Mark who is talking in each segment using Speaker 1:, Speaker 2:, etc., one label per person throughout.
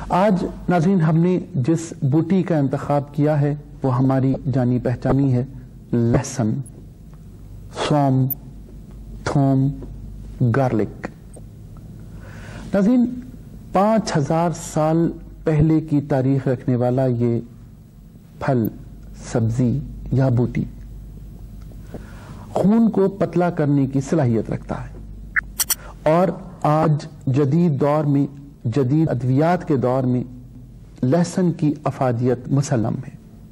Speaker 1: آج ناظرین ہم نے جس بوٹی کا انتخاب کیا ہے وہ ہماری جانی پہچانی ہے، لہسن، سوم، تھوم، گارلک۔ ناظرین 5000 سال پہلے کی تاریخ رکھنے والا یہ پھل، سبزی یا بوٹی خون کو پتلا کرنے کی صلاحیت رکھتا ہے، اور آج جدید دور میں، جدید ادویات کے دور میں لہسن کی افادیت مسلم ہے۔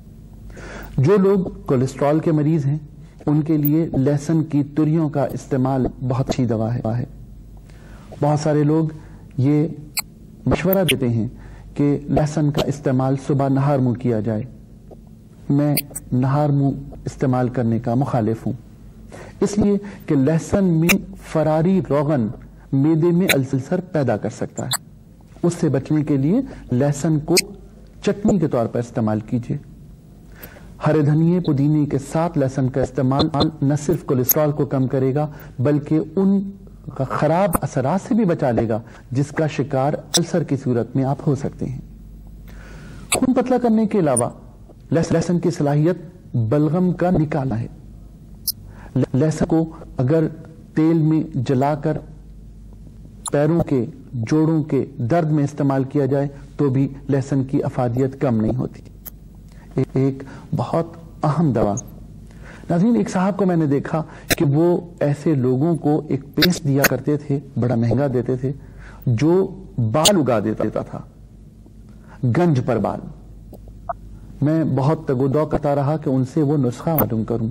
Speaker 1: جو لوگ کولیسٹرول کے مریض ہیں ان کے لیے لہسن کی تریوں کا استعمال بہت اچھی دوا ہے۔ بہت سارے لوگ یہ مشورہ دیتے ہیں کہ لہسن کا استعمال صبح نہار منہ کیا جائے۔ میں نہار منہ استعمال کرنے کا مخالف ہوں، اس لیے کہ لہسن میں فراری روغن معدے میں السر پیدا کر سکتا ہے۔ اس سے بچنے کے لیے لہسن کو چٹنی کے طور پر استعمال کیجیے۔ ہرے دھنیے، پودینے کے ساتھ لہسن کا استعمال نہ صرف کولیسٹرول کو کم کرے گا بلکہ ان خراب اثرات سے بھی بچا لے گا جس کا شکار السر کی صورت میں آپ ہو سکتے ہیں۔ خون پتلا کرنے کے علاوہ لہسن کی صلاحیت بلغم کا نکالنا ہے۔ لہسن کو اگر تیل میں جلا کر پیروں کے، جوڑوں کے درد میں استعمال کیا جائے تو بھی لہسن کی افادیت کم نہیں ہوتی۔ ایک بہت اہم دوا، ناظرین ایک صاحب کو میں نے دیکھا کہ وہ ایسے لوگوں کو ایک پیسٹ دیا کرتے تھے، بڑا مہنگا دیتے تھے، جو بال اگا دیتا تھا، گنج پر بال۔ میں بہت تگ و دو کرتا رہا کہ ان سے وہ نسخہ معلوم کروں۔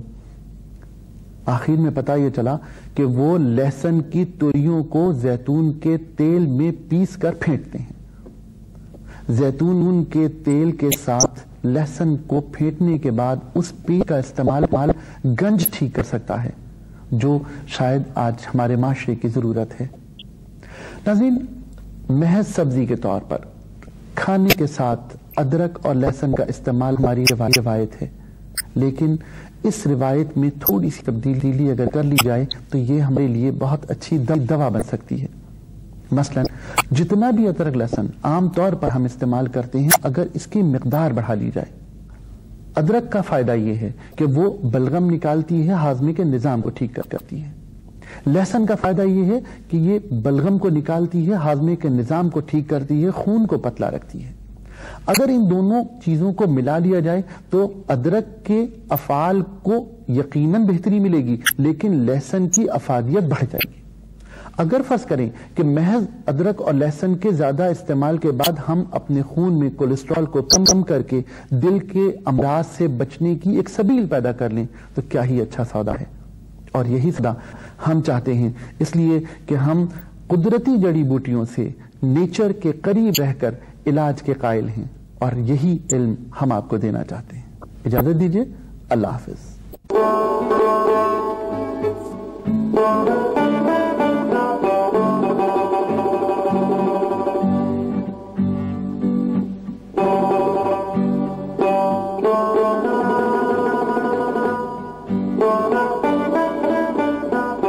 Speaker 1: آخر میں پتہ یہ چلا کہ وہ لہسن کی تریوں کو زیتون کے تیل میں پیس کر پھینٹتے ہیں۔ زیتون کے تیل کے ساتھ لہسن کو پھینٹنے کے بعد اس پیسٹ کا استعمال گنج ٹھیک کر سکتا ہے، جو شاید آج ہمارے معاشرے کی ضرورت ہے۔ ناظرین محض سبزی کے طور پر کھانے کے ساتھ ادرک اور لہسن کا استعمال ہماری روایت ہے، لیکن اس روایت میں تھوڑی سی تبدیلی اگر کر لی جائے تو یہ ہمارے لیے بہت اچھی دوا بن سکتی ہے۔ مثلا جتنا بھی ادرک لہسن عام طور پر ہم استعمال کرتے ہیں، اگر اس کی مقدار بڑھا لی جائے۔ ادرک کا فائدہ یہ ہے کہ وہ بلغم نکالتی ہے، ہاضمے کے نظام کو ٹھیک کرتی ہے۔ لہسن کا فائدہ یہ ہے کہ یہ بلغم کو نکالتی ہے، ہاضمے کے نظام کو ٹھیک کرتی ہے، خون کو پتلا رکھتی ہے۔ اگر ان دونوں چیزوں کو ملا لیا جائے تو ادرک کے افعال کو یقیناً بہتری ملے گی، لیکن لہسن کی افادیت بڑھ جائے گی۔ اگر فرض کریں کہ محض ادرک اور لہسن کے زیادہ استعمال کے بعد ہم اپنے خون میں کولیسٹرول کو کم کر کے دل کے امراض سے بچنے کی ایک سبیل پیدا کر لیں تو کیا ہی اچھا سودا ہے، اور یہی سودا ہم چاہتے ہیں۔ اس لیے کہ ہم قدرتی جڑی بوٹیوں سے نیچر کے قریب رہ کر علاج کے قائل ہیں، اور یہی علم ہم آپ کو دینا چاہتے ہیں۔ اجازت دیجیے، اللہ حافظ۔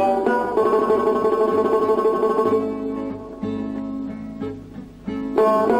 Speaker 2: Oh